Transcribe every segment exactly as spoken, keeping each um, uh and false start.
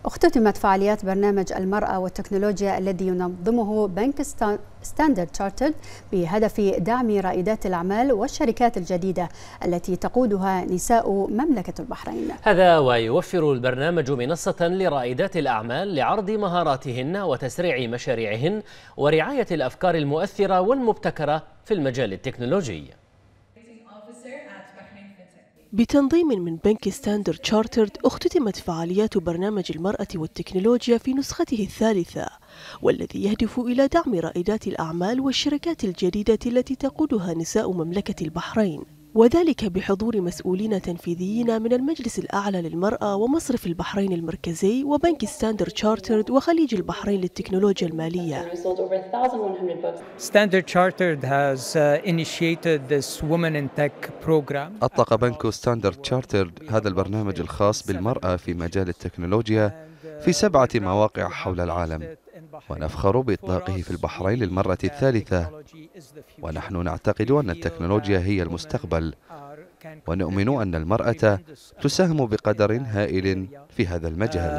اختتمت فعاليات برنامج المرأة والتكنولوجيا الذي ينظمه بنك ستاندرد تشارترد بهدف دعم رائدات الأعمال والشركات الجديدة التي تقودها نساء مملكة البحرين. هذا ويوفر البرنامج منصة لرائدات الأعمال لعرض مهاراتهن وتسريع مشاريعهن ورعاية الأفكار المؤثرة والمبتكرة في المجال التكنولوجي. بتنظيم من بنك ستاندرد تشارترد اختتمت فعاليات برنامج المرأة والتكنولوجيا في نسخته الثالثة، والذي يهدف إلى دعم رائدات الأعمال والشركات الجديدة التي تقودها نساء مملكة البحرين، وذلك بحضور مسؤولين تنفيذيين من المجلس الأعلى للمرأة ومصرف البحرين المركزي وبنك ستاندرد تشارترد وخليج البحرين للتكنولوجيا المالية. Standard Chartered has uh, initiated this Women in Tech program. أطلق بنك ستاندرد تشارترد هذا البرنامج الخاص بالمرأة في مجال التكنولوجيا في سبعة مواقع حول العالم، ونفخر بإطلاقه في البحرين للمرة الثالثة. ونحن نعتقد أن التكنولوجيا هي المستقبل، ونؤمن أن المرأة تساهم بقدر هائل في هذا المجال.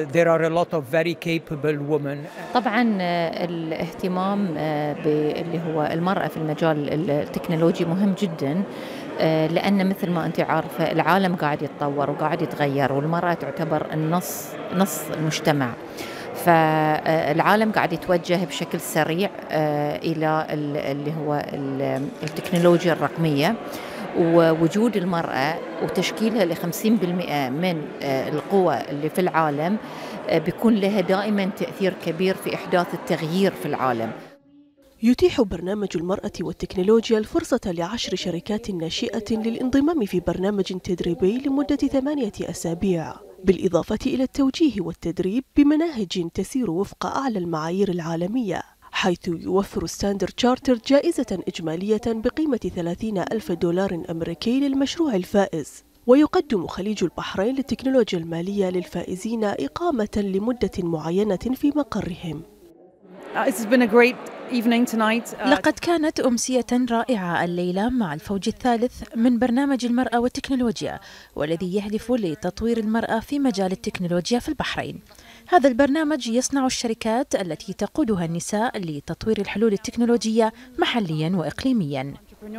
طبعا الاهتمام باللي هو المرأة في المجال التكنولوجي مهم جدا، لأن مثل ما أنت عارفة العالم قاعد يتطور وقاعد يتغير، والمرأة تعتبر النص نص المجتمع، فالعالم قاعد يتوجه بشكل سريع إلى اللي هو التكنولوجيا الرقمية، ووجود المرأة وتشكيلها لخمسين بالمئة من القوى اللي في العالم بيكون لها دائما تأثير كبير في إحداث التغيير في العالم. يتيح برنامج المرأة والتكنولوجيا الفرصة لعشر شركات ناشئة للانضمام في برنامج تدريبي لمدة ثمانية أسابيع، بالإضافة إلى التوجيه والتدريب بمناهج تسير وفق أعلى المعايير العالمية، حيث يوفر ستاندرد تشارترد جائزة إجمالية بقيمة ثلاثين ألف دولار أمريكي للمشروع الفائز. ويقدم خليج البحرين للتكنولوجيا المالية للفائزين إقامة لمدة معينة في مقرهم. لقد كانت أمسية رائعة الليلة مع الفوج الثالث من برنامج المرأة والتكنولوجيا، والذي يهدف لتطوير المرأة في مجال التكنولوجيا في البحرين. هذا البرنامج يصنع الشركات التي تقودها النساء لتطوير الحلول التكنولوجية محليا وإقليميا.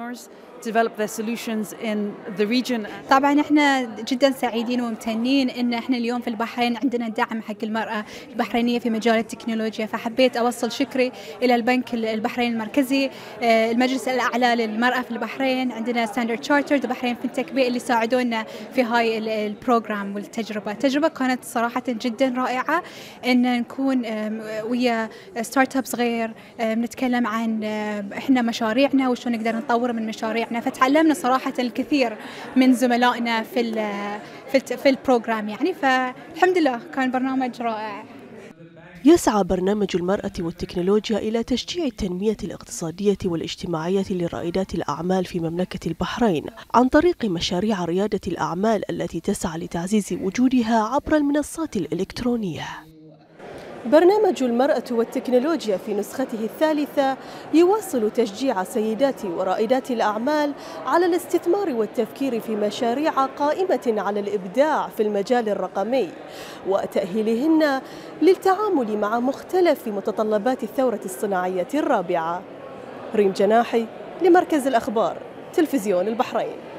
طبعا احنا جدا سعيدين وممتنين ان احنا اليوم في البحرين عندنا دعم حق المرأة البحرينية في مجال التكنولوجيا، فحبيت اوصل شكري الى البنك البحرين المركزي، المجلس الاعلى للمرأة في البحرين، عندنا ستاندرد تشارترد البحرين فينتك بي اللي ساعدونا في هاي البروجرام والتجربة. التجربة كانت صراحة جدا رائعة ان نكون ويا ستارت اب صغير، نتكلم عن احنا مشاريعنا وشو نقدر نطور من مشاريعنا، فتعلمنا صراحة الكثير من زملائنا في ال في في البروجرام يعني، فالحمد لله كان برنامج رائع. يسعى برنامج المرأة والتكنولوجيا إلى تشجيع التنمية الاقتصادية والاجتماعية لرائدات الأعمال في مملكة البحرين عن طريق مشاريع ريادة الأعمال التي تسعى لتعزيز وجودها عبر المنصات الإلكترونية. برنامج المرأة والتكنولوجيا في نسخته الثالثة يواصل تشجيع سيدات ورائدات الأعمال على الاستثمار والتفكير في مشاريع قائمة على الإبداع في المجال الرقمي، وتأهيلهن للتعامل مع مختلف متطلبات الثورة الصناعية الرابعة. ريم جناحي لمركز الأخبار تلفزيون البحرين.